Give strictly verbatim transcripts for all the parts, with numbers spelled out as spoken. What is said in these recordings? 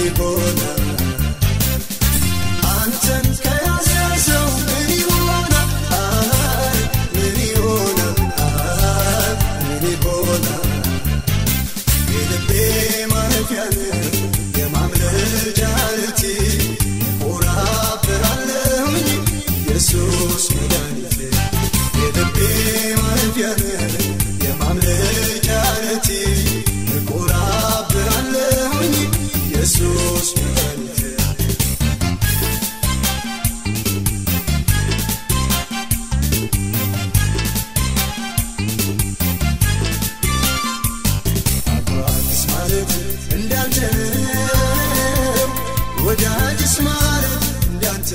ይሆናል አንተን ከያዘው ምን ይሆናል ምን ይሆናል ምን ይሆናል የልቤ ማረፊያ የማምለጫ ዓለቴ እኮራብሃለሁኝ ኢየሱስ መድኃኒቴ የልቤ ማረፊያ የማምለጫ ዓለቴ እኮራብሃለሁኝ ኢየሱስ መድኃኒቴ አባትስ ማለት እንዳንተ ወዳጅስ ማለት እንዳንተ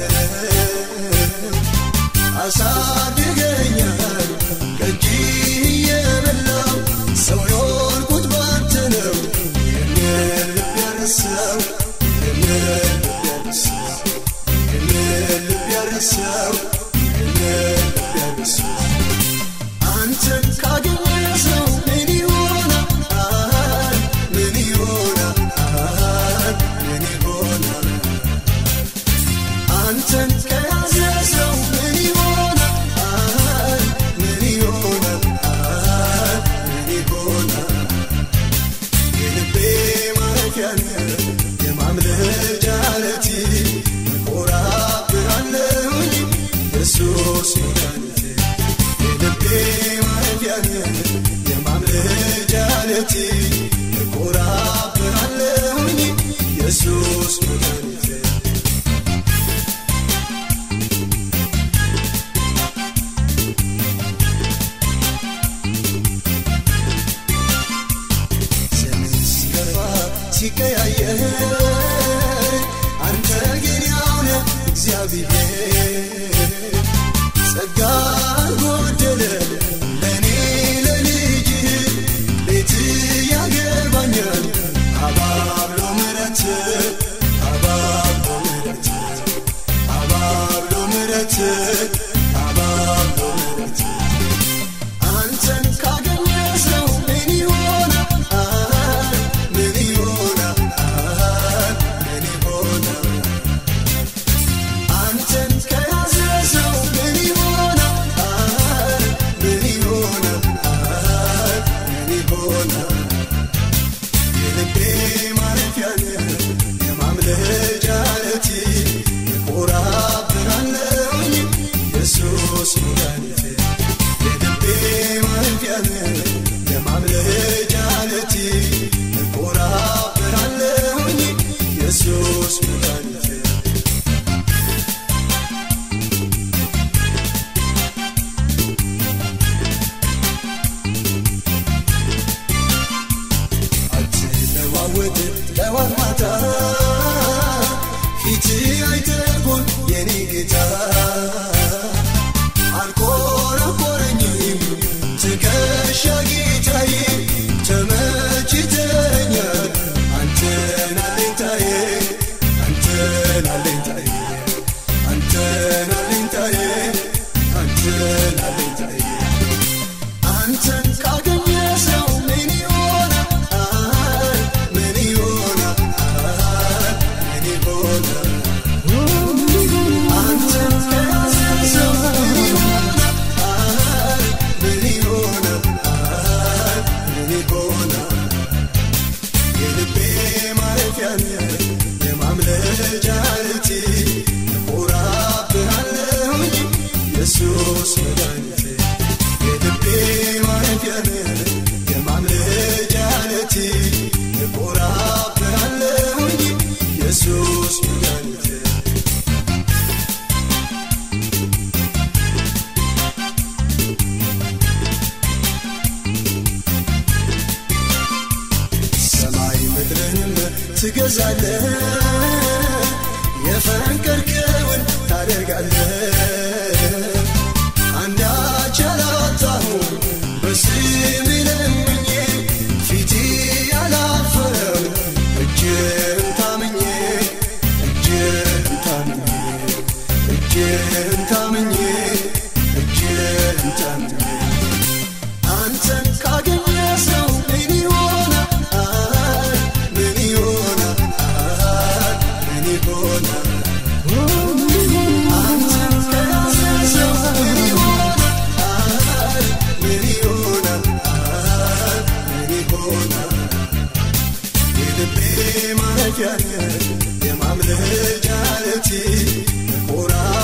አሳድገኛል ከእጅህ እየበላሁ ሰው የሆንኩት ባንተ ነው የኔን ልብ ያረሳው የኔን ልብ ያረሳው የኔን ልብ ያረሳው የኔን ልብ ያረሳው አንተን ካገኘ ሰው ምን ይሆናል ምን ይሆናል ምን ይሆናል አንተን ከያዘ ሰው ምን ይሆናል ምን ይሆናል ምን ይሆናል የልቤ ማረፊያ የማምለጫ ዓለቴ እኮራብሃለሁኝ ኢየሱስ መድኃኒቴ የልቤ ማረፊያ የማምለጫ ዓለቴ እኮራብሃለሁኝ ኢየሱስ መድኃኒቴ ሲቀያየር አንተ ግን ያው ነህ እግዚአብሔር ጸጋ ጎደለ ለኔ ለልጅህ ቤት ያገባኛል አባብሎ ምሕረት አባብሎ ምሕረት አባብሎ ምሕረት አባብሎ ምሕረት አንተን ካገኘ ሰው ምን ይሆናል ምን ይሆናል ምን ይሆናል አንተን ከያዘ ሰው ምን ይሆናል ምን ይሆናል ምን ይሆናል የልቤ ማረፊያ የማምለጫ ዓለቴ እኮራብሃለሁኝ ኢየሱስ መድኃኒቴ የልቤ ማረፊያ የማምለጫ ዓለቴ እኮራብሃለሁኝ ኢየሱስ መድኃኒቴ አትለዋወጥ ጠዋት ማታ ፊትህ አይተኩን የኔ ጌታ አልኮረኮረኝም ትከሻ ጌታዬ ተመችተኸኛል አንተን አለኝታዬ አንተን አለኝታዬ አንተን አለኝታዬ አንተን አለኝታዬ አንተን ካገኘ ሰው ምን ይሆናል ምን ይሆናል ምን ይሆናል አንተን ከያዘ ሰው ምን ይሆናል ምን ይሆናል ምን ይሆናል የልቤ ማረፊያ የማምለጫ ዓለቴ እኮራብሃለሁኝ ኢየሱስ መድኃኒቴ የልቤ ማረፊያ የማምለጫ ዓለቴ እኮራብሃለሁኝ ኢየሱስ መድኃኒቴ ሰማይ ምድርንም ትገዛለህ የፈንቀርከውን ታደርጋለህ አንዳች አላጣሁም በስምህ ለምኜ ፊቴ ያላፈረው እጅህን ታምኜ እጅህን ታምኜ እጅህን ታምኜ እጅህን ታምኜ አንተን ካገኘ ሰው ምን ይሆናል ምን ይሆናል የማምለጫነቴ ኮራ